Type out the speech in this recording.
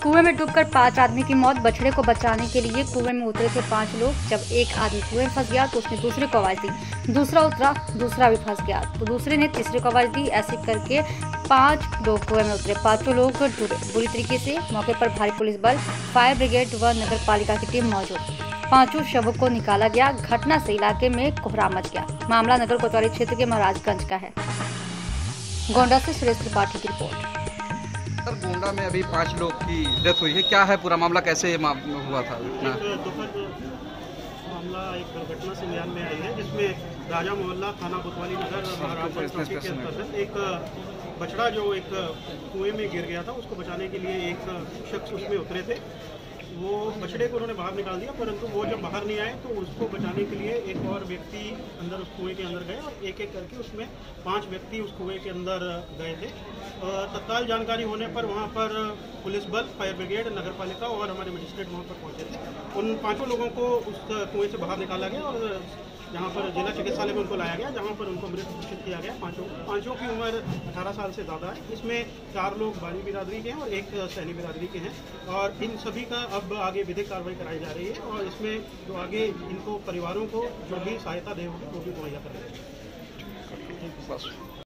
कुएं में डूबकर 5 आदमी की मौत। बछड़े को बचाने के लिए कुएं में उतरे थे 5 लोग। जब एक आदमी कुएं में फंस गया तो उसने दूसरे को आवाज दी। दूसरा उतरा, दूसरा भी फंस गया तो दूसरे ने तीसरे को आवाज दी। ऐसे करके 5 लोग कुएं में उतरे। 5 लोग डूबे बुरी तरीके से। मौके पर भारी पुलिस बल, फायर ब्रिगेड व नगर पालिका की टीम मौजूद। 5 शवों को निकाला गया। घटना से इलाके में कोहराम मच गया। मामला नगर कोतवाली क्षेत्र के महाराजगंज का है। गोंडा से सुरेश त्रिपाठी की रिपोर्ट। सर, गोंडा में अभी 5 लोग की डेथ हुई है, क्या है पूरा मामला, कैसे ये हुआ था? एक दुखद मामला एक दुर्घटना संज्ञान में आई है, जिसमें राजा मोहल्ला थाना कोतवाली नगर महाराजगंज के अंतर्गत एक बछड़ा जो एक कुएं में गिर गया था, उसको बचाने के लिए एक शख्स उसमें उतरे थे। वो बछड़े को उन्होंने बाहर निकाल दिया, परंतु वो जब बाहर नहीं आए तो उसको बचाने के लिए एक और व्यक्ति अंदर उस कुएं के अंदर गए और एक एक करके उसमें 5 व्यक्ति उस कुएं के अंदर गए थे। तत्काल जानकारी होने पर वहां पर पुलिस बल, फायर ब्रिगेड, नगर पालिका और हमारे मजिस्ट्रेट वहां पर पहुंचे थे। उन 5 लोगों को उस कुएं से बाहर निकाला गया और जहां पर जिला चिकित्सालय में उनको लाया गया, जहां पर उनको मृत घोषित किया गया। 5 की उम्र 18 साल से ज़्यादा है। इसमें 4 लोग बानी बिरादरी के हैं और 1 सैनी बिरादरी के हैं और इन सभी का अब आगे विधिक कार्रवाई कराई जा रही है और इसमें जो आगे इनको परिवारों को जो भी सहायता दे होगी वो भी मुहैया कराई जाएगी।